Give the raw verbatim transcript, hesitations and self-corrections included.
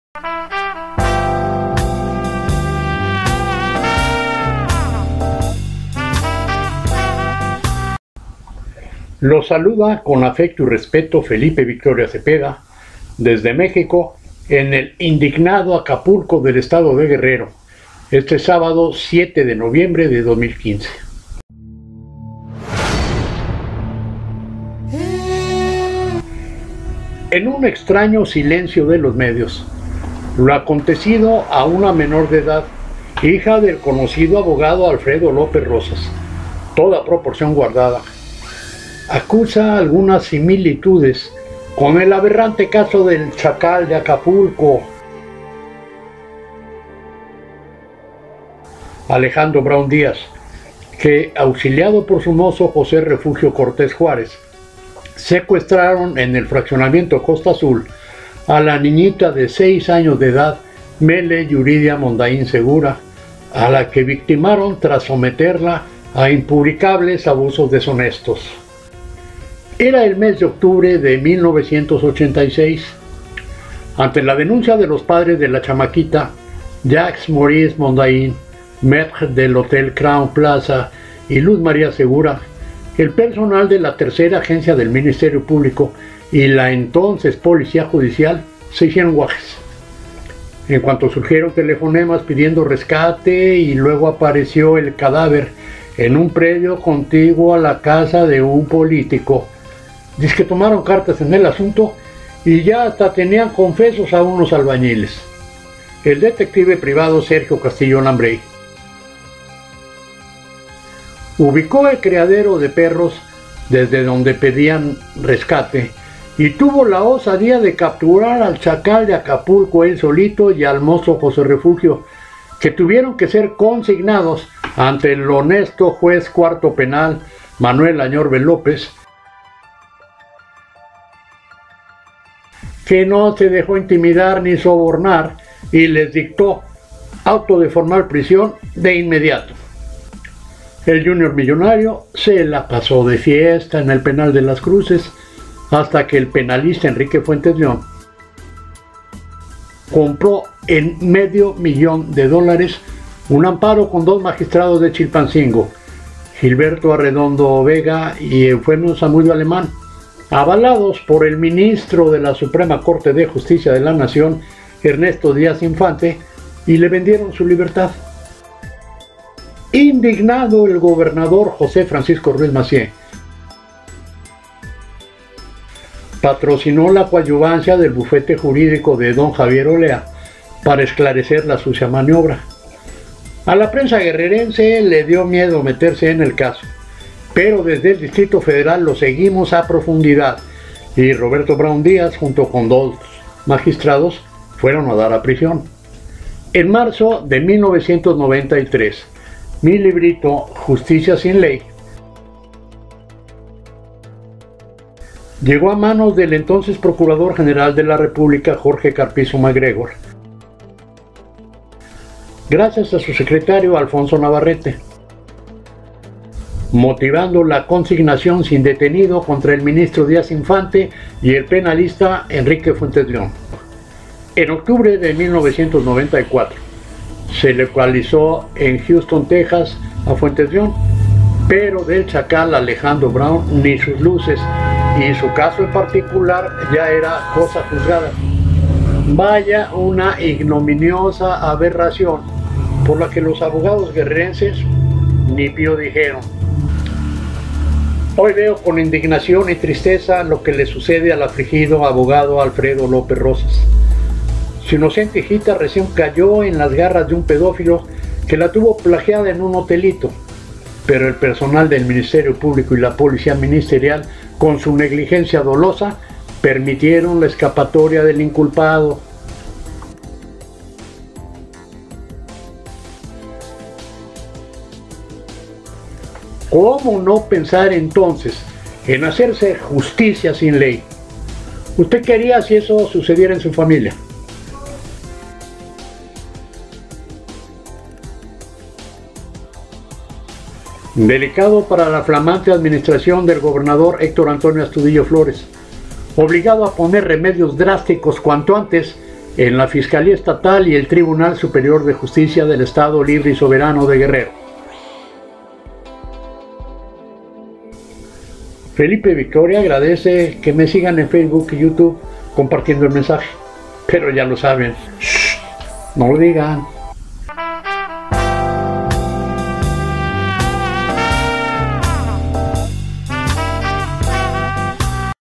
Los saluda con afecto y respeto Felipe Victoria Cepeda, desde México, en el indignado Acapulco del estado de Guerrero, este sábado siete de noviembre de dos mil quince. En un extraño silencio de los medios, lo acontecido a una menor de edad, hija del conocido abogado Alfredo López Rosas, toda proporción guardada, acusa algunas similitudes con el aberrante caso del Chacal de Acapulco. Alejandro Brown Díaz, que auxiliado por su mozo José Refugio Cortés Juárez, secuestraron en el fraccionamiento Costa Azul a la niñita de seis años de edad, Mele Yuridia Mondaín Segura, a la que victimaron tras someterla a impublicables abusos deshonestos. Era el mes de octubre de mil novecientos ochenta y seis. Ante la denuncia de los padres de la chamaquita, Jacques Maurice Mondaín, maître del Hotel Crown Plaza, y Luz María Segura, el personal de la tercera agencia del Ministerio Público y la entonces Policía Judicial se hicieron guajes. En cuanto surgieron telefonemas pidiendo rescate y luego apareció el cadáver en un predio contiguo a la casa de un político, dice que tomaron cartas en el asunto y ya hasta tenían confesos a unos albañiles. El detective privado Sergio Castillo Lambrey ubicó el criadero de perros desde donde pedían rescate y tuvo la osadía de capturar al Chacal de Acapulco él solito y al mozo José Refugio, que tuvieron que ser consignados ante el honesto juez cuarto penal Manuel Añorbe López, que no se dejó intimidar ni sobornar y les dictó auto de formal prisión de inmediato. El Junior millonario se la pasó de fiesta en el penal de Las Cruces hasta que el penalista Enrique Fuentes León compró en medio millón de dólares un amparo con dos magistrados de Chilpancingo, Gilberto Arredondo Vega y Eufemio Zamudio Alemán, avalados por el ministro de la Suprema Corte de Justicia de la Nación, Ernesto Díaz Infante, y le vendieron su libertad. Indignado, el gobernador José Francisco Ruiz Massieu patrocinó la coadyuvancia del bufete jurídico de don Javier Olea para esclarecer la sucia maniobra. A la prensa guerrerense le dio miedo meterse en el caso, pero desde el Distrito Federal lo seguimos a profundidad y Roberto Brown Díaz junto con dos magistrados fueron a dar a prisión. En marzo de mil novecientos noventa y tres, mi librito Justicia sin Ley llegó a manos del entonces Procurador General de la República Jorge Carpizo MacGregor, gracias a su secretario Alfonso Navarrete, motivando la consignación sin detenido contra el ministro Díaz Infante y el penalista Enrique Fuentes León. En octubre de mil novecientos noventa y cuatro se localizó en Houston, Texas, a Fuentes León, pero del Chacal Alejandro Brown ni sus luces, y su caso en particular ya era cosa juzgada. Vaya una ignominiosa aberración por la que los abogados guerrerenses ni pío dijeron. Hoy veo con indignación y tristeza lo que le sucede al afligido abogado Alfredo López Rosas. Su inocente hijita recién cayó en las garras de un pedófilo que la tuvo plagiada en un hotelito, pero el personal del Ministerio Público y la Policía Ministerial, con su negligencia dolosa, permitieron la escapatoria del inculpado. ¿Cómo no pensar entonces en hacerse justicia sin ley? ¿Usted qué haría si eso sucediera en su familia? Delicado para la flamante administración del gobernador Héctor Antonio Astudillo Flores, obligado a poner remedios drásticos cuanto antes en la Fiscalía Estatal y el Tribunal Superior de Justicia del Estado Libre y Soberano de Guerrero. Felipe Victoria agradece que me sigan en Facebook y YouTube compartiendo el mensaje, pero ya lo saben, shh, no lo digan.